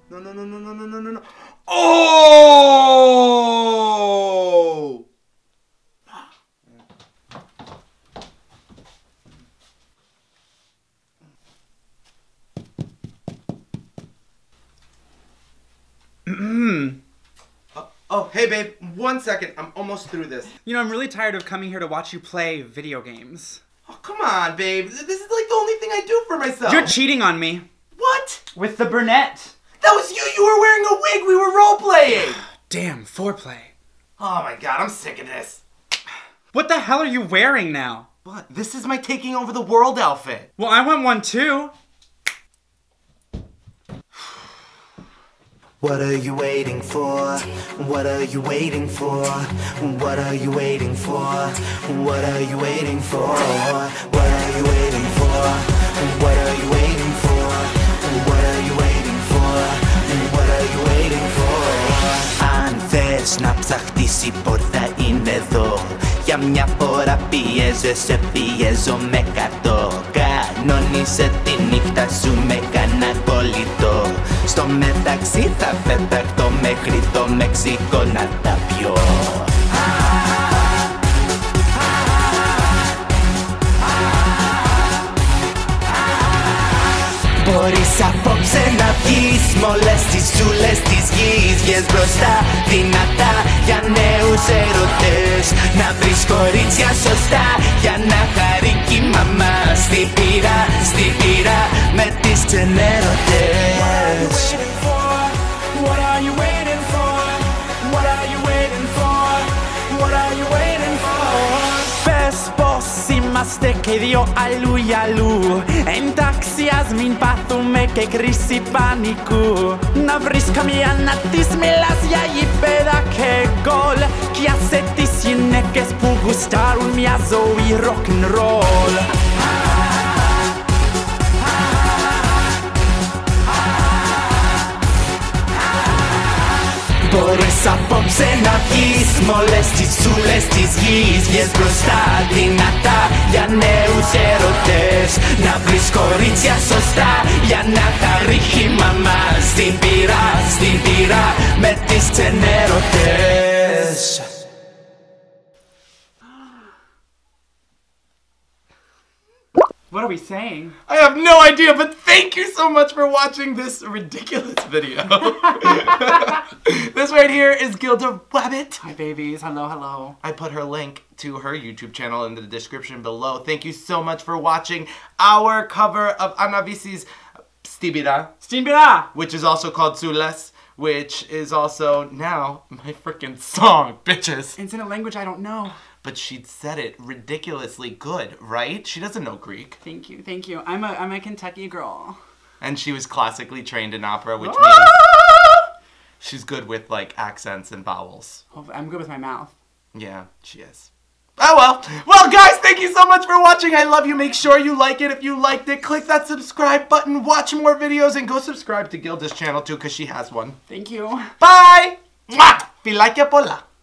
No, no, no, no, no, no, no, no, no. Oh! Oh, hey babe, 1 second. I'm almost through this. You know, I'm really tired of coming here to watch you play video games. Oh, come on, babe. This is like the only thing I do for myself. You're cheating on me. What? With the brunette. That was you. You were wearing a wig. We were role-playing. Damn, foreplay. Oh my god, I'm sick of this. What the hell are you wearing now? What? This is my taking over the world outfit. Well, I want one too. What are you waiting for? What are you waiting for? What are you waiting for? What are you waiting for? What are you waiting for? What are you waiting for? What are you waiting for? What are you waiting for? Αν θες να ψαχτείς η πόρτα είναι εδώ. Για μια φορά πιέζεσαι, πιέζω με 100. Κανόνισε τη νύχτα σου με κανένα κολλητό. Στο μεταξύ θα πεταχτώ μέχρι το Μεξικό να τα πιω. Μπορείς απόψε να βγεις μ' όλες τις σούλες της γης. Βγες μπροστά δυνατά για νέους ερωτές. Να βρεις κορίτσια σωστά για να χαρεί κι η μαμά. Στην πύρα με τις ξενέρωτες. What are you waiting for? What are you waiting for? What are you waiting for? Πες πως είμαστε και οι δυο αλλού για αλλού. Εντάξει ας μην πάθουμε και κρίση πανικού. Να βρεις καμία να της μιλάς για γήπεδα και γκολ. Κι άσε τις γυναίκες που γουστάρουν μια ζωή rock'n'roll. Μπορείς απόψε να βγεις μ' όλες τις σούλες της γης. Βγες μπροστά δυνατά για νέους ερωτές. Να βρεις κορίτσια σωστά για να χαρεί η μαμά. Στην πύρα με τις ξενέρωτες. What are we saying? I have no idea, but thank you so much for watching this ridiculous video. This right here is Gilda Wabbit. Hi babies, hello, hello. I put her link to her YouTube channel in the description below. Thank you so much for watching our cover of Anna Vici's Stibira, which is also called Sules, which is also now my freaking song, bitches. It's in a language I don't know. But she said it ridiculously good, right? She doesn't know Greek. Thank you, thank you. I'm a Kentucky girl. And she was classically trained in opera, which means she's good with like accents and vowels. Oh, I'm good with my mouth. Yeah, she is. Oh well. Well guys, thank you so much for watching. I love you. Make sure you like it. If you liked it, click that subscribe button, watch more videos, and go subscribe to Gilda's channel too, because she has one. Thank you. Bye! Mwah! Filakia pola.